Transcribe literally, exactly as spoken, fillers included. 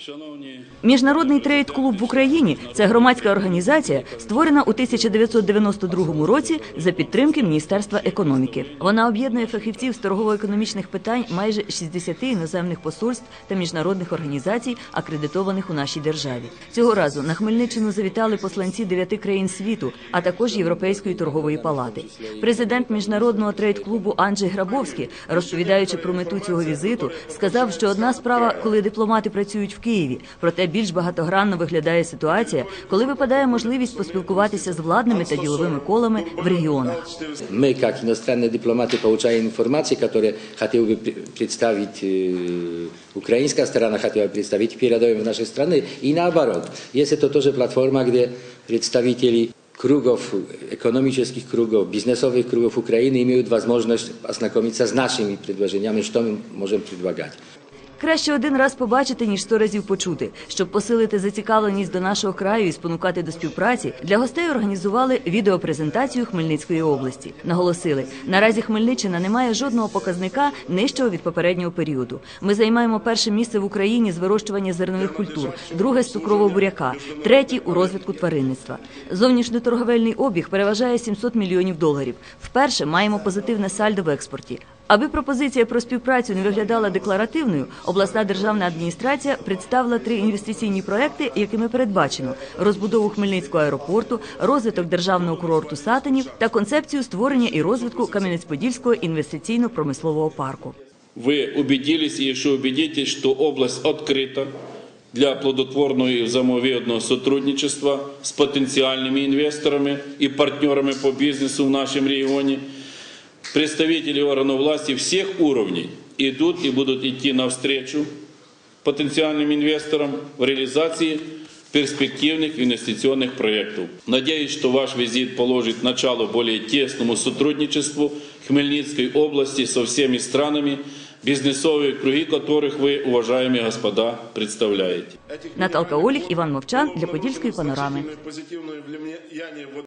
Міжнародний трейд-клуб в Україні – це громадська організація, створена у тисяча дев'ятсот дев'яносто другому році за підтримки Міністерства економіки. Вона об'єднує фахівців з торгово-економічних питань майже шістдесяти іноземних посольств та міжнародних організацій, акредитованих у нашій державі. Цього разу на Хмельниччину завітали посланці дев'яти країн світу, а також Європейської торгової палати. Президент Міжнародного трейд-клубу Анджей Грабовський, розповідаючи про мету цього візиту, сказав, що одна справа, коли дипломати працюють в Києві, проте більш багатогранно виглядає ситуація, коли випадає можливість поспілкуватися з владними та діловими колами в регіонах. Ми, як іностранні дипломати, отримуємо інформацію, яку хотів би представити українська сторона, хотіла представити передовим в нашій країні, і наоборот. Є це теж платформа, де представники кругов, экономических кругов, бизнесовых кругов Украины имеют возможность ознакомиться с нашими предложениями, что мы можем предлагать. Краще один раз побачити, ніж сто разів почути. Щоб посилити зацікавленість до нашого краю і спонукати до співпраці, для гостей організували відеопрезентацію Хмельницької області. Наголосили, наразі Хмельниччина не має жодного показника нижчого від попереднього періоду. Ми займаємо перше місце в Україні з вирощування зернових культур, друге – з цукрового буряка, третє – у розвитку тваринництва. Зовнішньоторговельний обіг переважає сімсот мільйонів доларів. Вперше маємо позитивне сальдо в експорті. Аби пропозиція про співпрацю не виглядала декларативною, обласна державна адміністрація представила три інвестиційні проекти, якими передбачено розбудову Хмельницького аеропорту, розвиток державного курорту Сатинів та концепцію створення і розвитку Кам'янець-Подільського інвестиційно-промислового парку. Ви убедились і ще убедитесь, що область відкрита для плодотворного і взаємовигідного співпрацювання з потенціальними інвесторами і партнерами по бізнесу в нашому регіоні. Представители органов власти всех уровней идут и будут идти навстречу потенциальным инвесторам в реализации перспективных инвестиционных проектов. Надеюсь, что ваш визит положит начало более тесному сотрудничеству Хмельницкой области со всеми странами, бизнесовые круги которых вы, уважаемые господа, представляете. Наталка Оліх, Іван Мовчан для Подільської панорами.